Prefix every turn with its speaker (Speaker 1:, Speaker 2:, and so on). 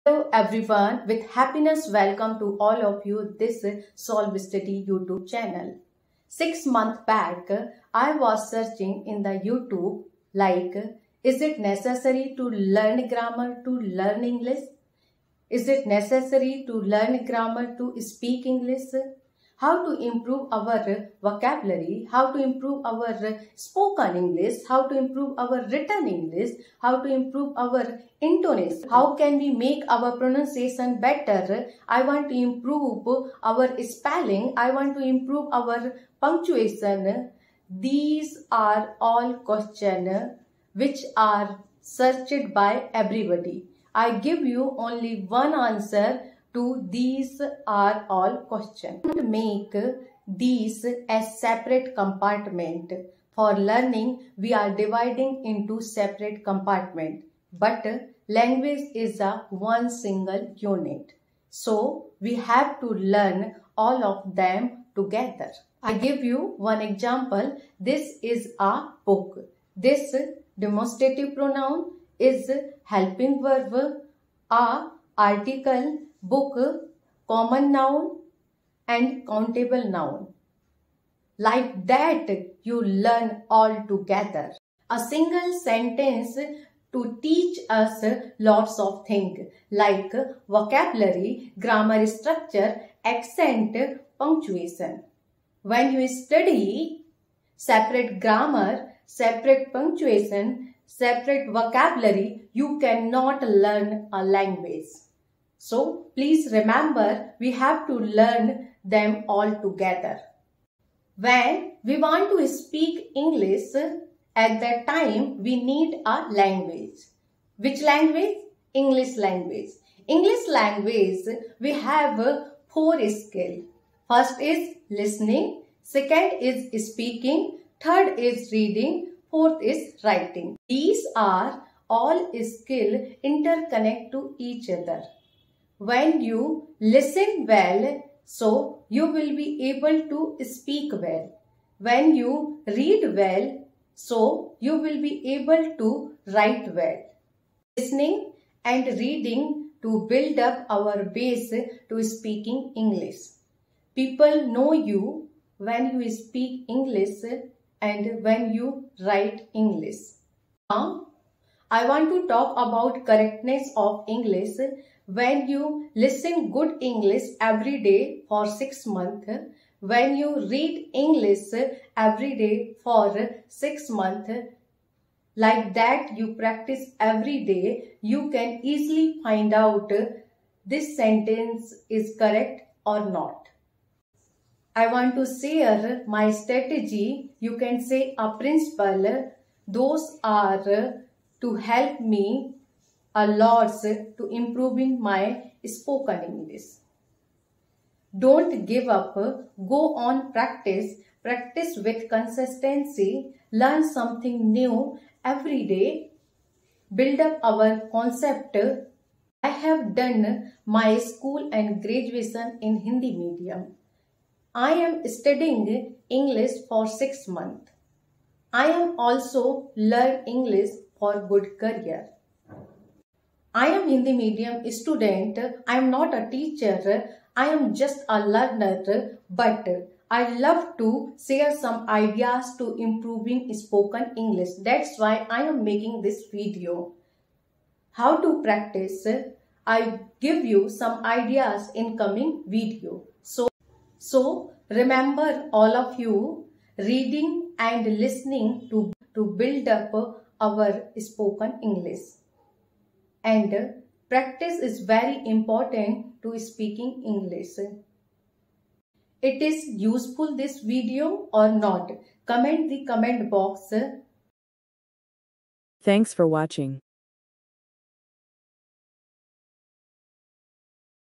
Speaker 1: Hello everyone, with happiness welcome to all of you this Solve Study YouTube channel. 6 months back, I was searching in the YouTube like, is it necessary to learn grammar to learn English? Is it necessary to learn grammar to speak English? How to improve our vocabulary, how to improve our spoken English, how to improve our written English, how to improve our intonation, how can we make our pronunciation better. I want to improve our spelling, I want to improve our punctuation. These are all questions which are searched by everybody. I give you only one answer to these are all questions. Make these as separate compartment. For learning, we are dividing into separate compartment. But language is a one single unit. So we have to learn all of them together. I give you one example. This is a book. This demonstrative pronoun is helping verb, a article, book, common noun and countable noun. Like that you learn all together. A single sentence to teach us lots of things like vocabulary, grammar structure, accent, punctuation. When you study separate grammar, separate punctuation, separate vocabulary, you cannot learn a language. So please remember, we have to learn them all together. When we want to speak English, at that time we need a language. Which language? English language. English language, we have 4 skills. First is listening, second is speaking, third is reading, fourth is writing. These are all skills interconnect to each other. When you listen well, so you will be able to speak well. When you read well, so you will be able to write well. Listening and reading to build up our base to speaking English. People know you when you speak English and when you write English. Now, I want to talk about correctness of English. When you listen good English every day for 6 months, when you read English every day for 6 months, like that you practice every day, you can easily find out this sentence is correct or not. I want to share my strategy, you can say a principle. Those are to help me a lot to improving my spoken English. Don't give up, go on practice with consistency, learn something new every day, build up our concept. I have done my school and graduation in Hindi medium. I am studying English for 6 months. I am also learn English for good career. I am Hindi medium student. I am not a teacher. I am just a learner, but I love to share some ideas to improving spoken English. That's why I am making this video. How to practice? I give you some ideas in coming video. So remember all of you, reading and listening to build up our spoken English. And practice is very important to speaking English. It is useful this video or not? Comment the comment box.
Speaker 2: Thanks for watching.